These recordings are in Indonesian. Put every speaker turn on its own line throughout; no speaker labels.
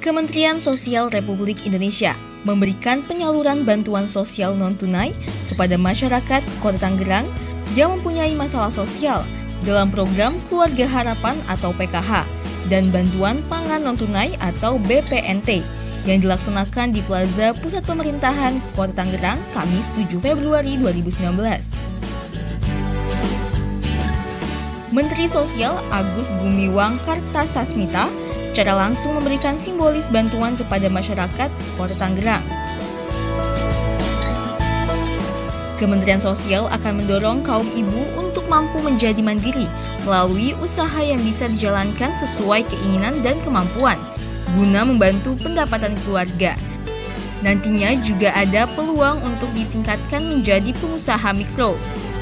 Kementerian Sosial Republik Indonesia memberikan penyaluran bantuan sosial non-tunai kepada masyarakat Kota Tangerang yang mempunyai masalah sosial dalam program Keluarga Harapan atau PKH dan bantuan pangan non-tunai atau BPNT yang dilaksanakan di Plaza Pusat Pemerintahan Kota Tangerang Kamis 7 Februari 2019. Menteri Sosial Agus Gumiwang Kartasasmita secara langsung memberikan simbolis bantuan kepada masyarakat Kota Tangerang. Kementerian Sosial akan mendorong kaum ibu untuk mampu menjadi mandiri melalui usaha yang bisa dijalankan sesuai keinginan dan kemampuan, guna membantu pendapatan keluarga. Nantinya juga ada peluang untuk ditingkatkan menjadi pengusaha mikro.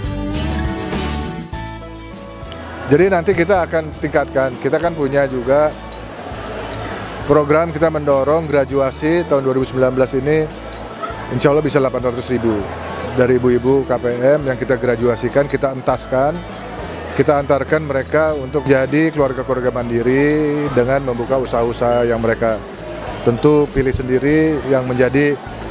Jadi nanti kita akan tingkatkan, kita kan punya juga program kita mendorong graduasi tahun 2019 ini insya Allah bisa 800.000 dari ibu-ibu KPM yang kita graduasikan, kita entaskan, kita antarkan mereka untuk jadi keluarga-keluarga mandiri dengan membuka usaha-usaha yang mereka tentu pilih sendiri yang menjadi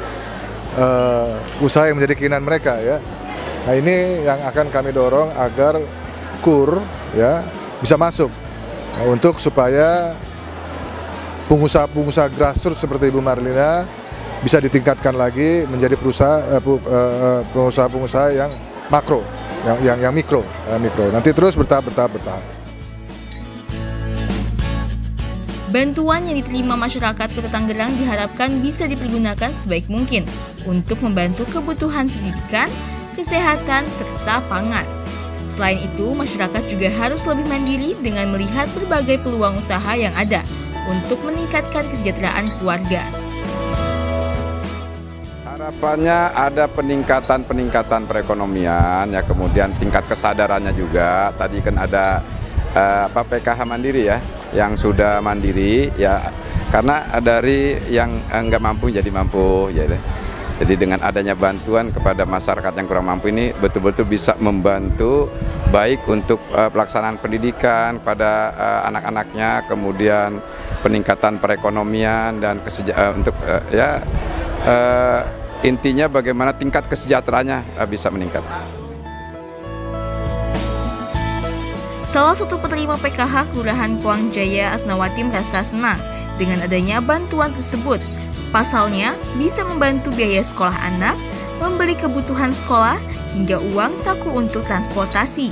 usaha yang menjadi keinginan mereka ya. Nah ini yang akan kami dorong agar KUR ya bisa masuk untuk supaya pengusaha-pengusaha grassroots seperti Ibu Marlina bisa ditingkatkan lagi menjadi pengusaha-pengusaha yang makro, yang mikro. Nanti terus bertahap.
Bantuan yang diterima masyarakat Kota Tangerang diharapkan bisa dipergunakan sebaik mungkin untuk membantu kebutuhan pendidikan, kesehatan, serta pangan. Selain itu, masyarakat juga harus lebih mandiri dengan melihat berbagai peluang usaha yang ada untuk meningkatkan kesejahteraan keluarga.
Harapannya ada peningkatan perekonomian, ya kemudian tingkat kesadarannya juga. Tadi kan ada PKH mandiri ya, yang sudah mandiri ya, karena dari yang nggak mampu jadi mampu ya. Jadi dengan adanya bantuan kepada masyarakat yang kurang mampu ini betul-betul bisa membantu baik untuk pelaksanaan pendidikan pada anak-anaknya, kemudian peningkatan perekonomian dan intinya bagaimana tingkat kesejahteraannya bisa meningkat.
Salah satu penerima PKH Kelurahan Kuang Jaya Asnawati merasa senang dengan adanya bantuan tersebut. Pasalnya bisa membantu biaya sekolah anak, membeli kebutuhan sekolah, hingga uang saku untuk transportasi.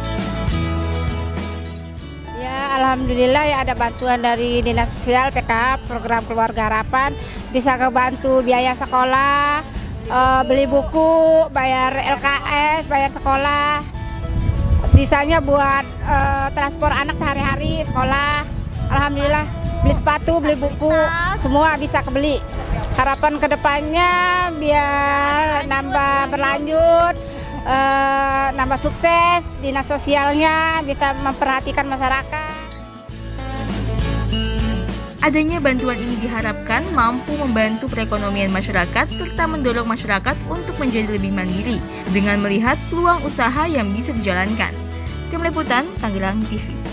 Alhamdulillah ya ada bantuan dari Dinas Sosial PKH program Keluarga Harapan, bisa kebantu biaya sekolah, beli buku, bayar LKS, bayar sekolah, sisanya buat transport anak sehari-hari sekolah. Alhamdulillah beli sepatu, beli buku, semua bisa kebeli. Harapan kedepannya biar nambah berlanjut, nambah sukses, dinas sosialnya bisa memperhatikan masyarakat.
Adanya bantuan ini diharapkan mampu membantu perekonomian masyarakat serta mendorong masyarakat untuk menjadi lebih mandiri dengan melihat peluang usaha yang bisa dijalankan. Tim Liputan Tangerang TV.